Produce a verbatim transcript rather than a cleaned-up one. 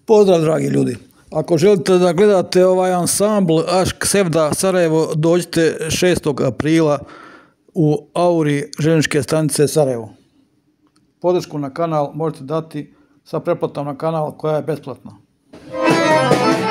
Pozdrav dragi ljudi, ako želite da gledate ovaj ansambl Ašk Sevda Sarajevo, dođite šestog aprila u Auri željezničke stanice Sarajevo. Podršku na kanal možete dati sa pretplatom na kanal koja je besplatna.